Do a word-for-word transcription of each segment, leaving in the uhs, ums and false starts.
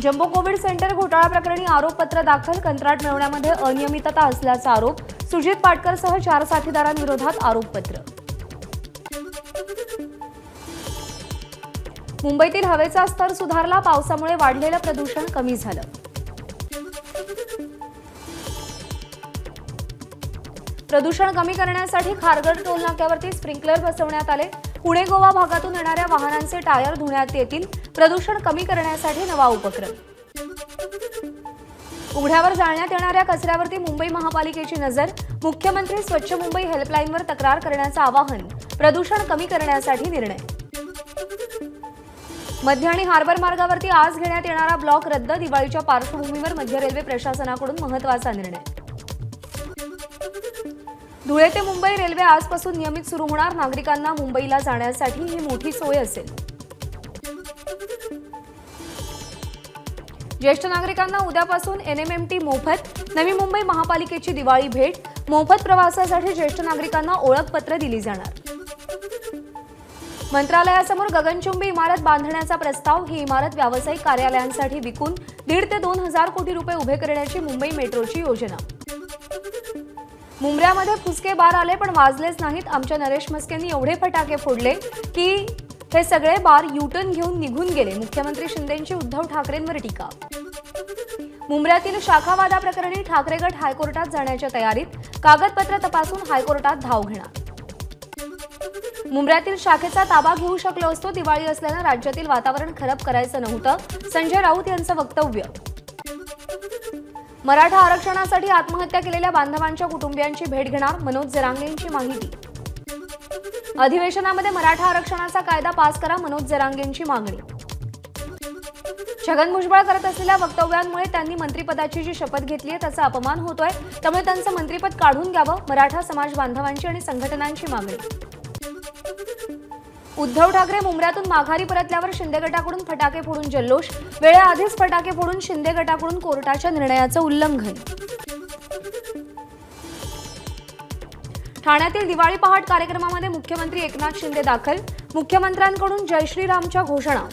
Jumbo Covid centre घोटाळा प्रकरणी आरोपपत्र दाखल, कंत्राट मिळवण्यामध्ये अनियमितता असल्याचा आरोप, सुजित पाटकरसह चार साथीदारांविरोधात आरोपपत्र. मुंबईतील हवेचा स्तर सुधारला, पावसामुळे वाढलेलं प्रदूषण कमी झालं. प्रदूषण कमी करण्यासाठी खारघर टोल नाक्यावरती स्प्रिंकलर बसवण्यात आले. पुणे गोवा भागातून येणाऱ्या वाहनांचे टायर धुण्यात येतील. प्रदूषण कमी करण्यासाठी नवा उपक्रम. उघड्यावर जाळण्यात येणाऱ्या कचऱ्यावरती मुंबई महापालिकेची नजर, मुख्यमंत्री स्वच्छ मुंबई हेल्पलाईनवर तक्रार करण्याचं आवाहन. प्रदूषण कमी करण्यासाठी निर्णय. मध्य आणि हार्बर मार्गावरती आज घेण्यात येणारा ब्लॉक रद्द, दिवाळीच्या पार्श्वभूमीवर मध्य रेल्वे प्रशासनाकडून महत्त्वाचा निर्णय. धुळे ते मुंबई रेल्वे आजपासून नियमित सुरू होणार, नागरिकांना मुंबईला जाण्यासाठी ही मोठी सोय असेल. ज्येष्ठ नागरिकांना उद्यापासून एनएमएमटी मोफत, नवी मुंबई महापालिकेची दिवाळी भेट. मोफत प्रवासासाठी ज्येष्ठ नागरिकांना ओळखपत्र दिली जाणार. मंत्रालयासमोर गगनचुंबी इमारत बांधण्याचा प्रस्ताव, ही इमारत व्यावसायिक कार्यालयांसाठी विकून दीड ते दोन हजार कोटी रुपये उभे करण्याची मुंबई मेट्रोची योजना. मुंबऱ्यामध्ये फुसके बार आले पण वाजलेच नाहीत. आमच्या नरेश मस्केंनी एवढे फटाके फोडले की हे सगळे बार युटर्न घेऊन निघून गेले. मुख्यमंत्री शिंदेंची उद्धव ठाकरेंवर टीका. मुंबऱ्यातील शाखावादा प्रकरणी ठाकरे गट हायकोर्टात जाण्याच्या तयारीत, कागदपत्र तपासून हायकोर्टात धाव घेणार. मुंबऱ्यातील शाखेचा ताबा घेऊ शकलो असतो, दिवाळी असल्यानं राज्यातील वातावरण खराब करायचं नव्हतं, संजय राऊत यांचं वक्तव्य. मराठा आरक्षणासाठी आत्महत्या केलेल्या बांधवांच्या कुटुंबियांची भेट घेणार, मनोज जरांगेंची माहिती. अधिवेशनामध्ये मराठा आरक्षणाचा कायदा पास करा, मनोज जरांगेंची मागणी. छगन भुजबळ करत असलेल्या वक्तव्यांमुळे त्यांनी मंत्रिपदाची जी शपथ घेतली आहे त्याचा अपमान होतोय, त्यामुळे त्यांचं मंत्रिपद काढून घ्यावं, मराठा समाज बांधवांची आणि संघटनांची मागणी. उद्धव ठाकरे मुंबऱ्यातून माघारी परतल्यावर शिंदे गटाकडून फटाके फोडून जल्लोष, वेळेआधीच फटाके फोडून शिंदे गटाकडून कोर्टाच्या निर्णयाचं उल्लंघन. ठाण्यातील दिवाळी पहाट कार्यक्रमामध्ये मुख्यमंत्री एकनाथ शिंदे दाखल, मुख्यमंत्र्यांकडून जय श्रीरामच्या घोषणा.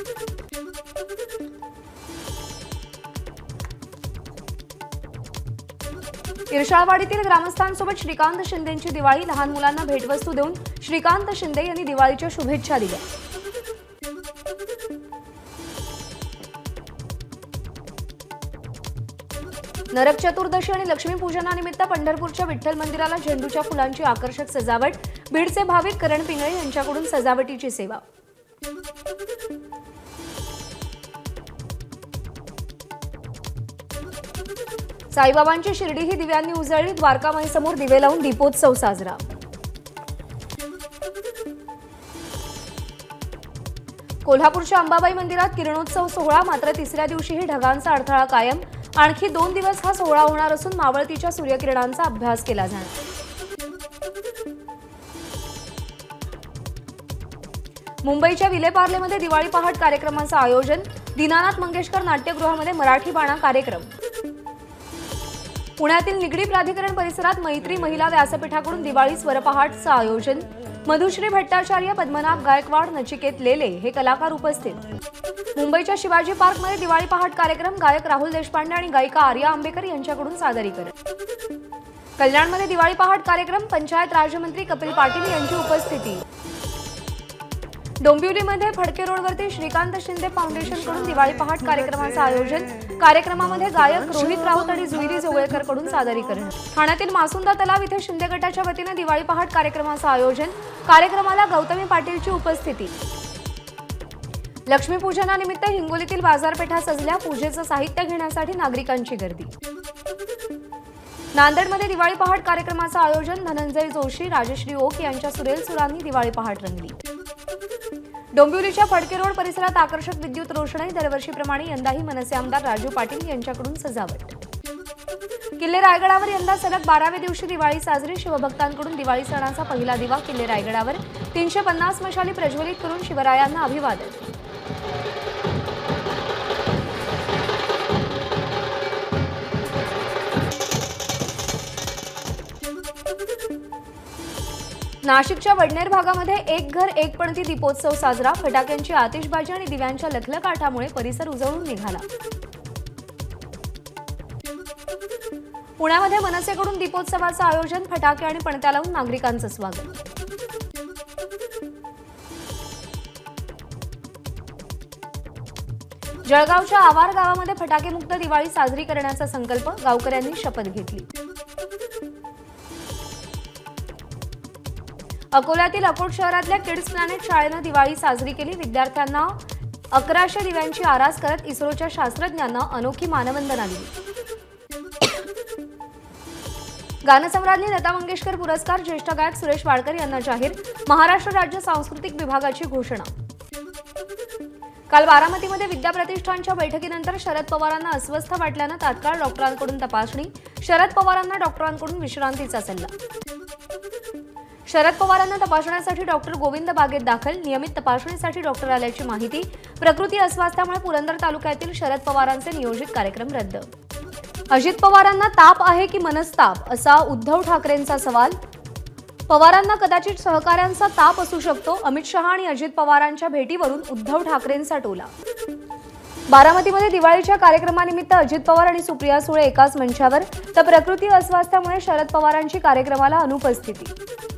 इरशाळवाडीतील ग्रामस्थांसोबत श्रीकांत शिंदेंची दिवाळी, लहान मुलांना भेटवस्तू देऊन श्रीकांत शिंदे यांनी दिवाळीच्या शुभेच्छा दिल्या. नरक चतुर्दशी आणि लक्ष्मीपूजनानिमित्त पंढरपूरच्या विठ्ठल मंदिराला झेंडूच्या फुलांची आकर्षक सजावट, बीडचे भाविक करण पिंगळे यांच्याकडून सजावटीची सेवा. साईबाबांची शिर्डी ही दिव्यांनी उजळली, द्वारकामाईसमोर दिवे लावून दीपोत्सव साजरा. कोल्हापूरच्या अंबाबाई मंदिरात किरणोत्सव सोहळा, मात्र तिसऱ्या दिवशीही ढगांचा अडथळा कायम. आणखी दोन दिवस हा सोहळा होणार असून मावळतीच्या सूर्यकिरणांचा अभ्यास केला जाणार. मुंबईच्या विलेपार्लेमध्ये दिवाळी पहाट कार्यक्रमाचं आयोजन, दीनानाथ मंगेशकर नाट्यगृहामध्ये मराठी बाणा कार्यक्रम. पुण्यातील निगडी प्राधिकरण परिसरात मैत्री महिला व्यासपीठाकडून दिवाळी स्वरपहाटचं आयोजन, मधुश्री भट्टाचार्य, पद्मनाभ गायकवाड, नचिकेत लेले हे कलाकार उपस्थित. मुंबईच्या शिवाजी पार्कमध्ये दिवाळी पहाट कार्यक्रम, गायक राहुल देशपांडे आणि गायिका आर्या आंबेकर यांच्याकडून सादरीकरण. कल्याणमध्ये दिवाळी पहाट कार्यक्रम, पंचायत राज्यमंत्री कपिल पाटील यांची उपस्थिती. डोंबिवलीमध्ये फडके रोडवरती श्रीकांत शिंदे फाउंडेशनकडून दिवाळी पहाट कार्यक्रमाचं आयोजन, कार्यक्रमामध्ये गायक रोहित राऊत आणि जुईली जोगळेकरकडून सादरीकरण. ठाण्यातील मासुंदा तलाव इथे शिंदे गटाच्या वतीने दिवाळी पहाट कार्यक्रमाचं आयोजन, कार्यक्रमाला गौतमी पाटीलची उपस्थिती. लक्ष्मीपूजनानिमित्त हिंगोलीतील बाजारपेठा सजल्या, पूजेचं साहित्य घेण्यासाठी नागरिकांची गर्दी. नांदेडमध्ये दिवाळी पहाट कार्यक्रमाचं आयोजन, धनंजय जोशी, राजश्री ओक यांच्या सुरेल सुरांनी दिवाळी पहाट रंगली. डोंबिवलीच्या फडके रोड परिसरात आकर्षक विद्युत रोषणाई, दरवर्षीप्रमाणे यंदाही मनसे आमदार राजू पाटील यांच्याकडून सजावट. किल्ले रायगडावर यंदा सलग बाराव्या दिवशी दिवाळी साजरी, शिवभक्तांकडून दिवाळी सणाचा पहिला दिवा किल्ले रायगडावर, तीनशे पन्नास मशाली प्रज्वलित करून शिवरायांना अभिवादन. नाशिकच्या वडनेर भागामध्ये एक घर एक पणती दीपोत्सव साजरा. फटाक्यांची आतिषबाजी आणि दिव्यांच्या लखलकाटामुळे परिसर उजळून निघाला. पुण्यामध्ये मनसेकडून दीपोत्सवाचं आयोजन. फटाके आणि पणत्या लावून नागरिकांचं स्वागत. जळगावच्या आवार गावामध्ये फटाकेमुक्त दिवाळी साजरी करण्याचा संकल्प. गावकऱ्यांनी शपथ घेतली. अकोल्यातील अकोट शहरातल्या किड्स प्लॅनेट शाळेनं दिवाळी साजरी केली. विद्यार्थ्यांना अकराशे दिव्यांची आरास करत इस्रोच्या शास्त्रज्ञांना अनोखी मानवंदना दिली. गानसम्राज्ञी लता मंगेशकर पुरस्कार ज्येष्ठ गायक सुरेश वाडकर यांना जाहीर. महाराष्ट्र राज्य सांस्कृतिक विभागाची घोषणा. काल बारामतीमध्ये विद्या प्रतिष्ठानच्या बैठकीनंतर शरद पवारांना अस्वस्थ वाटल्यानं तात्काळ डॉक्टरांकडून तपासणी. शरद पवारांना डॉक्टरांकडून विश्रांतीचा सल्ला. शरद पवारांना तपासण्यासाठी डॉक्टर गोविंद बागेत दाखल. नियमित तपासणीसाठी डॉक्टर आल्याची माहिती. प्रकृती अस्वास्थ्यामुळे पुरंदर तालुक्यातील शरद पवारांचे नियोजित कार्यक्रम रद्द. अजित पवारांना ताप आहे की मनस्ताप, असा उद्धव ठाकरेंचा सवाल. पवारांना कदाचित सहकाऱ्यांचा ताप असू शकतो. अमित शहा आणि अजित पवारांच्या भेटीवरून उद्धव ठाकरेंचा टोला. बारामतीमध्ये दिवाळीच्या कार्यक्रमानिमित्त अजित पवार आणि सुप्रिया सुळे एकाच मंचावर, तर प्रकृती अस्वास्थ्यामुळे शरद पवारांची कार्यक्रमाला अनुपस्थिती.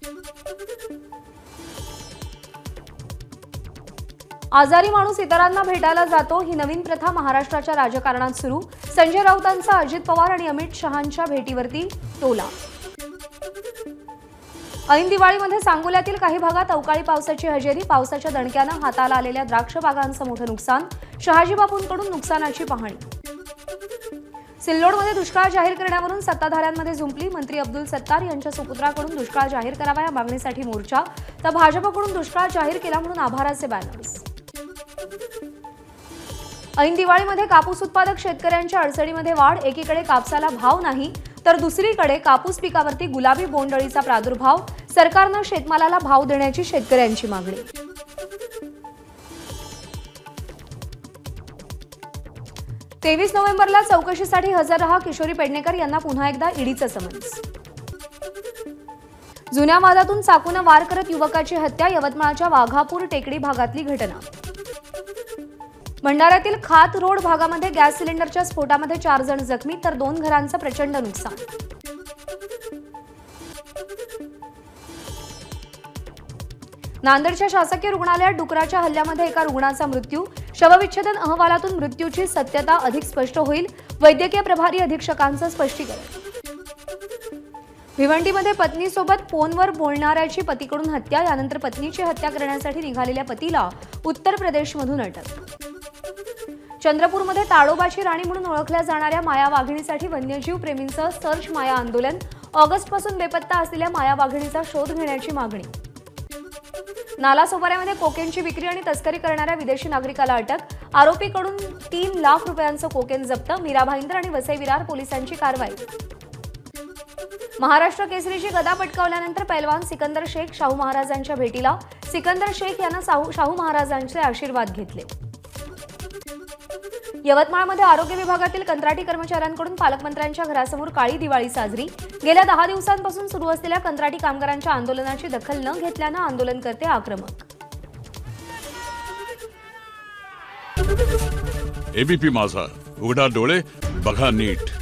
आजारी माणूस इतरांना भेटायला जातो, ही नवीन प्रथा महाराष्ट्राच्या राजकारणात सुरू. संजय राऊतांचा अजित पवार आणि अमित शहांच्या भेटीवरती टोला. ऐन दिवाळीमध्ये सांगोल्यातील काही भागात अवकाळी पावसाची हजेरी. पावसाच्या दणक्यानं हाताला आलेल्या द्राक्ष बागांचं मोठं नुकसान. शहाजी बापूंकडून नुकसानाची पाहणी. सिल्लोडमध्ये दुष्काळ जाहीर करण्यावरून सत्ताधाऱ्यांमध्ये झुंपली. मंत्री अब्दुल सत्तार यांच्या सुपुत्राकडून दुष्काळ जाहीर करावा या मागणीसाठी मोर्चा, तर भाजपकडून दुष्काळ जाहीर केला म्हणून आभाराचे बॅनर्स. ऐन दिवाळीमध्ये कापूस उत्पादक शेतकऱ्यांच्या अडचणीमध्ये वाढ. एकीकडे कापसाला भाव नाही, तर दुसरीकडे कापूस पिकावरती गुलाबी बोंडअळीचा प्रादुर्भाव. सरकारनं शेतमालाला भाव देण्याची शेतकऱ्यांची मागणी. तेवीस नोव्हेंबरला चौकशीसाठी हजर रहा. किशोरी पेडणेकर यांना पुन्हा एकदा ईडीचं समन्स. जुन्या वादातून चाकूनं वार करत युवकाची हत्या. यवतमाळच्या वाघापूर टेकडी भागातली घटना. भंडाऱ्यातील खात रोड भागामध्ये गॅस सिलेंडरच्या स्फोटामध्ये चार जण जखमी, तर दोन घरांचं प्रचंड नुकसान. नांदेडच्या शासकीय रुग्णालयात डुकराच्या हल्ल्यामध्ये एका रुग्णाचा मृत्यू. शवविच्छेदन अहवालातून मृत्यूची सत्यता अधिक स्पष्ट होईल. वैद्यकीय प्रभारी अधीक्षकांचं स्पष्टीकरण. भिवंडीमध्ये पत्नीसोबत फोनवर बोलणाऱ्याची पतीकडून हत्या. यानंतर पत्नीची हत्या करण्यासाठी निघालेल्या पतीला उत्तर प्रदेशमधून अटक. चंद्रपूरमध्ये ताडोबाची राणी म्हणून ओळखल्या जाणाऱ्या माया वाघिणीसाठी वन्यजीव प्रेमींचं सर्च माया आंदोलन. ऑगस्टपासून बेपत्ता असलेल्या माया वाघिणीचा शोध घेण्याची मागणी. नालासोपाऱ्यामध्ये कोकेनची विक्री आणि तस्करी करणाऱ्या विदेशी नागरिकाला अटक. आरोपीकडून तीन लाख रुपयांचं कोकेन जप्त. मीरा भाईंदर आणि वसई विरार पोलिसांची कारवाई. महाराष्ट्र केसरीची गदा पटकावल्यानंतर पैलवान सिकंदर शेख शाहू महाराजांच्या भेटीला. सिकंदर शेख यांना शाहू महाराजांचे आशीर्वाद घेतले. यवतमाळमध्ये आरोग्य विभागातील कंत्राटी कर्मचाऱ्यांकडून पालकमंत्र्यांच्या घरासमोर काळी दिवाळी साजरी. गेल्या दहा दिवसांपासून सुरू असलेल्या कंत्राटी कामगारांच्या आंदोलनाची दखल न घेतल्यानं आंदोलनकर्ते आक्रमक. एबीपी माझा, उघडा डोळे बघा नीट.